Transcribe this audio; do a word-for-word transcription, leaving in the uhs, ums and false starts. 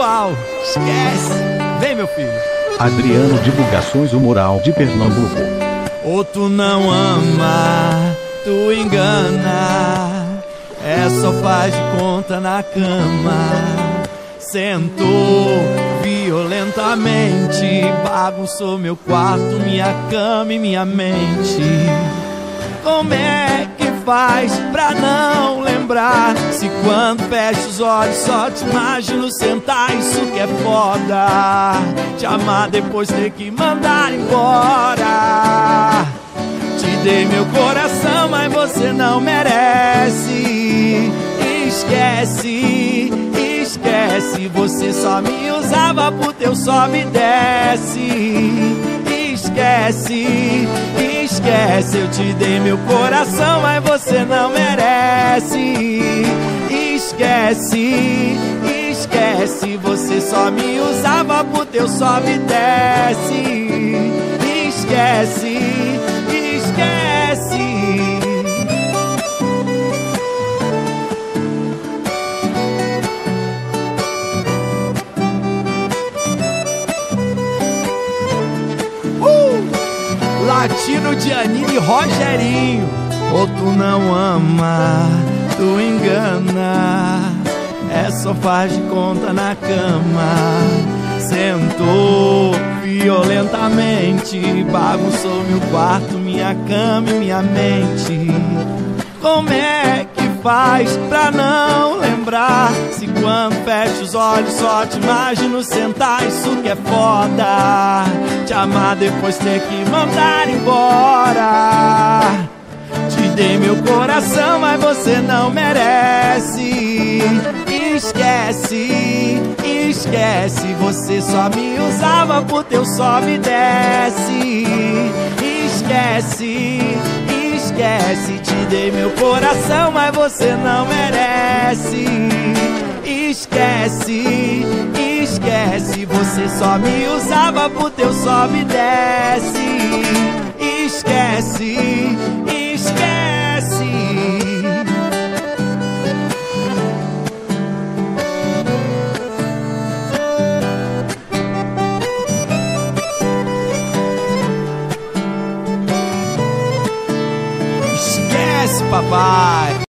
pessoal. Esquece. Vem, meu filho. Adriano Divulgações, o Moral de Pernambuco. Ou tu não ama, tu engana, é só faz de conta na cama. Sentou violentamente, bagunçou meu quarto, minha cama e minha mente. Como é que faz pra não lembrar? Se quando fecho os olhos só te imagino sentar, isso que é foda. Te amar depois ter que mandar embora. Te dei meu coração, mas você não merece. Esquece, esquece, você só me usava por teu sobe e desce. Esquece, esquece, eu te dei meu coração, mas você não merece. Esquece, esquece, você só me usava por teu sobe e desce. Esquece, esquece. Latino de Anine Rogerinho. Ou tu não ama, tu engana, é só faz de conta na cama. Sentou violentamente, bagunçou meu quarto, minha cama e minha mente. Como é que faz pra não lembrar? Se quando fecho os olhos só te imagino sentar, isso que é foda. Te amar depois ter que mandar embora. Te dei meu coração, mas você não merece. Esquece, esquece, você só me usava por teu sobe e desce. Esquece, esquece, te dei meu coração, mas você não merece. Esquece, esquece, você só me usava por teu sobe e desce. Esquece, esquece. Esquece, papai.